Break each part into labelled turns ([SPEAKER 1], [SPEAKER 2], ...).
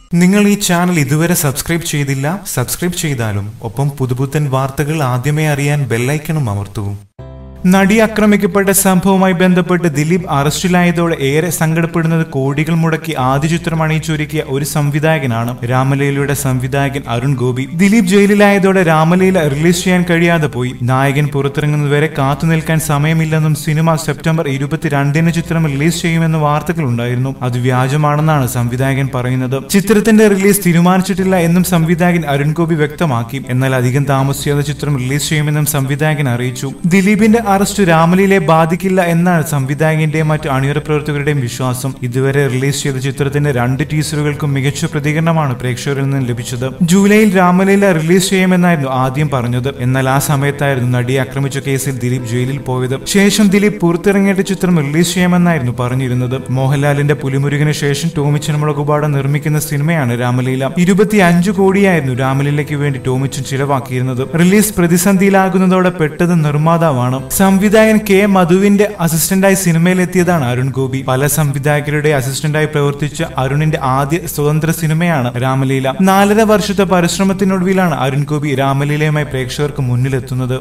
[SPEAKER 1] നിങ്ങൾ ഈ ചാനൽ ഇതുവരെ സബ്സ്ക്രൈബ് ചെയ്തില്ല, സബ്സ്ക്രൈബ് ചെയ്താലും ഒപ്പം പുതുപുത്തൻ വാർത്തകൾ ആദ്യമേ അറിയാൻ ബെല്ലൈക്കണും അമർത്തൂ. നടി ആക്രമിക്കപ്പെട്ട സംഭവവുമായി ബന്ധപ്പെട്ട് ദിലീപ് അറസ്റ്റിലായതോടെ ഏറെ സങ്കടപ്പെടുന്നത് കോടികൾ മുടക്കി ആദ്യ ചിത്രം അണിയിച്ചൊരുക്കിയ ഒരു സംവിധായകനാണ്. രാമലീലയുടെ സംവിധായകൻ അരുൺ ഗോപി. ദിലീപ് ജയിലിലായതോടെ രാമലീല റിലീസ് ചെയ്യാൻ കഴിയാതെ പോയി. നായകൻ പുറത്തിറങ്ങുന്നതുവരെ കാത്തുനിൽക്കാൻ സമയമില്ലെന്നും സിനിമ സെപ്റ്റംബർ 22 ചിത്രം റിലീസ് ചെയ്യുമെന്ന വാർത്തകളുണ്ടായിരുന്നു. അത് വ്യാജമാണെന്നാണ് സംവിധായകൻ പറയുന്നത്. ചിത്രത്തിന്റെ റിലീസ് തീരുമാനിച്ചിട്ടില്ല എന്നും സംവിധായകൻ അരുൺ ഗോപി വ്യക്തമാക്കി. എന്നാൽ അധികം താമസിയാതെ ചിത്രം റിലീസ് ചെയ്യുമെന്നും സംവിധായകൻ അറിയിച്ചു. ദിലീപിന്റെ അറസ്റ്റ് രാമലീലയെ ബാധിക്കില്ല എന്നാണ് സംവിധായകന്റെയും മറ്റ് അണിയറ പ്രവർത്തകരുടെയും വിശ്വാസം. ഇതുവരെ റിലീസ് ചെയ്ത ചിത്രത്തിന്റെ 2 ടീസറുകൾക്കും മികച്ച പ്രതികരണമാണ് പ്രേക്ഷകരിൽ നിന്ന് ലഭിച്ചത്. ജൂലൈയിൽ രാമലീല റിലീസ് ചെയ്യുമെന്നായിരുന്നു ആദ്യം പറഞ്ഞത്. എന്നാൽ ആ സമയത്തായിരുന്നു നടിയെ ആക്രമിച്ച കേസിൽ ദിലീപ് ജയിലിൽ പോയത്. ശേഷം ദിലീപ് പുറത്തിറങ്ങിയിട്ട് ചിത്രം റിലീസ് ചെയ്യുമെന്നായിരുന്നു പറഞ്ഞിരുന്നത്. മോഹൻലാലിന്റെ പുലിമുരുകന് ശേഷം ടോമിച്ചൻ മുളകുപാട് നിർമ്മിക്കുന്ന സിനിമയാണ് രാമലീല. 25 കോടിയായിരുന്നു രാമലീലയ്ക്ക് വേണ്ടി ടോമിച്ചൻ ചിലവാക്കിയിരുന്നത്. റിലീസ് പ്രതിസന്ധിയിലാകുന്നതോടെ പെട്ടത് നിർമ്മാതാവാണ്. സംവിധായകൻ കെ മധുവിന്റെ അസിസ്റ്റന്റായി സിനിമയിലെത്തിയതാണ് അരുൺ ഗോപി. പല സംവിധായകരുടെ അസിസ്റ്റന്റായി പ്രവർത്തിച്ച അരുണിന്റെ ആദ്യ സ്വതന്ത്ര സിനിമയാണ് രാമലീല. 4.5 വർഷത്തെ പരിശ്രമത്തിനൊടുവിലാണ് അരുൺ ഗോപി രാമലീലയുമായി പ്രേക്ഷകർക്ക് മുന്നിലെത്തുന്നത്.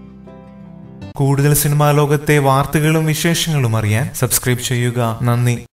[SPEAKER 1] കൂടുതൽ സിനിമാ ലോകത്തെ വാർത്തകളും വിശേഷങ്ങളും അറിയാൻ സബ്സ്ക്രൈബ് ചെയ്യുക. നന്ദി.